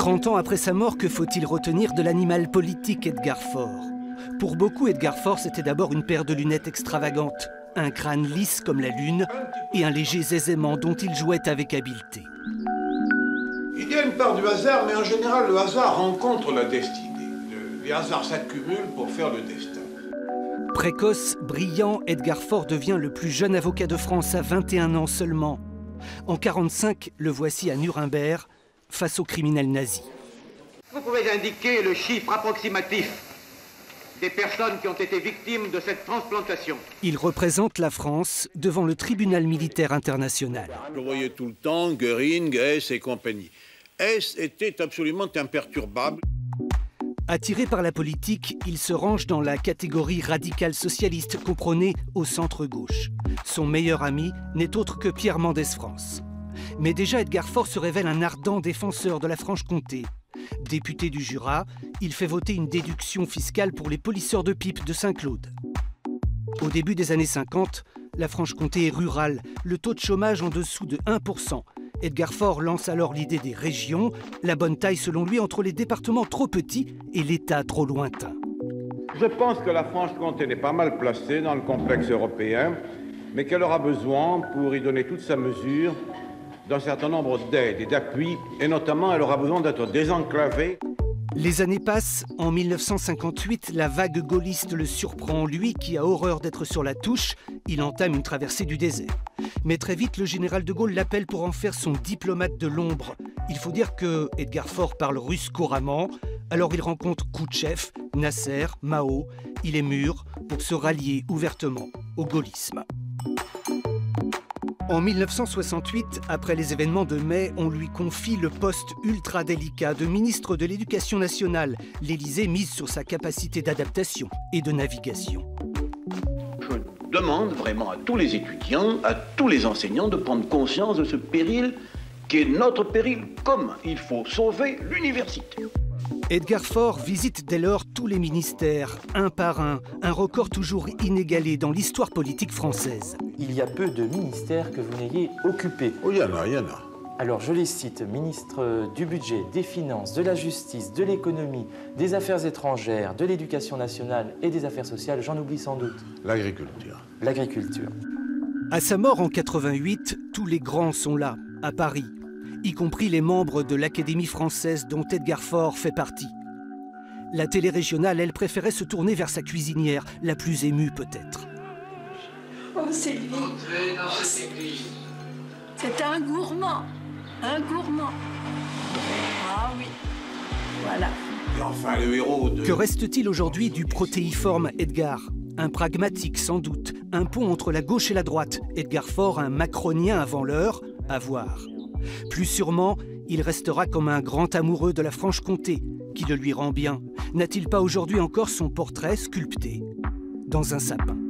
30 ans après sa mort, que faut-il retenir de l'animal politique Edgar Faure? Pour beaucoup, Edgar Faure, c'était d'abord une paire de lunettes extravagantes, un crâne lisse comme la lune et un léger zézaiement dont il jouait avec habileté. Il y a une part du hasard, mais en général, le hasard rencontre la destinée. Les hasards s'accumulent pour faire le destin. Précoce, brillant, Edgar Faure devient le plus jeune avocat de France à 21 ans seulement. En 1945, le voici à Nuremberg, face aux criminels nazis. Vous pouvez indiquer le chiffre approximatif des personnes qui ont été victimes de cette transplantation. Il représente la France devant le tribunal militaire international. Je voyais tout le temps Göring, Hess et compagnie. Hess était absolument imperturbable. Attiré par la politique, il se range dans la catégorie radicale socialiste qu'on prônait au centre-gauche. Son meilleur ami n'est autre que Pierre Mendès France. Mais déjà, Edgar Faure se révèle un ardent défenseur de la Franche-Comté. Député du Jura, il fait voter une déduction fiscale pour les polisseurs de pipe de Saint-Claude. Au début des années 50, la Franche-Comté est rurale, le taux de chômage en dessous de 1%. Edgar Faure lance alors l'idée des régions, la bonne taille selon lui entre les départements trop petits et l'État trop lointain. Je pense que la Franche-Comté n'est pas mal placée dans le complexe européen, mais qu'elle aura besoin, pour y donner toute sa mesure, d'un certain nombre d'aides et d'appuis, et notamment elle aura besoin d'être désenclavée. Les années passent. En 1958, la vague gaulliste le surprend. Lui qui a horreur d'être sur la touche, il entame une traversée du désert. Mais très vite, le général de Gaulle l'appelle pour en faire son diplomate de l'ombre. Il faut dire que Edgar Faure parle russe couramment. Alors il rencontre Khrouchtchev, Nasser, Mao. Il est mûr pour se rallier ouvertement au gaullisme. En 1968, après les événements de mai, on lui confie le poste ultra délicat de ministre de l'Éducation nationale. L'Élysée mise sur sa capacité d'adaptation et de navigation. Je demande vraiment à tous les étudiants, à tous les enseignants de prendre conscience de ce péril qui est notre péril commun. Il faut sauver l'université. Edgar Faure visite dès lors tous les ministères, un par un record toujours inégalé dans l'histoire politique française. Il y a peu de ministères que vous n'ayez occupés. Oh, il y en a. Alors je les cite, ministre du Budget, des Finances, de la Justice, de l'Économie, des Affaires étrangères, de l'Éducation nationale et des Affaires sociales, j'en oublie sans doute. L'agriculture. L'agriculture. À sa mort en 88, tous les grands sont là, à Paris, y compris les membres de l'Académie française dont Edgar Faure fait partie. La télé régionale, elle, préférait se tourner vers sa cuisinière, la plus émue peut-être. Oh Sylvie, c'est un gourmand, un gourmand. Ah oui, voilà. Et enfin, le héros de... Que reste-t-il aujourd'hui du protéiforme Edgar? Un pragmatique sans doute, un pont entre la gauche et la droite. Edgar Faure, un macronien avant l'heure, à voir. Plus sûrement, il restera comme un grand amoureux de la Franche-Comté, qui le lui rend bien. N'a-t-il pas aujourd'hui encore son portrait sculpté dans un sapin?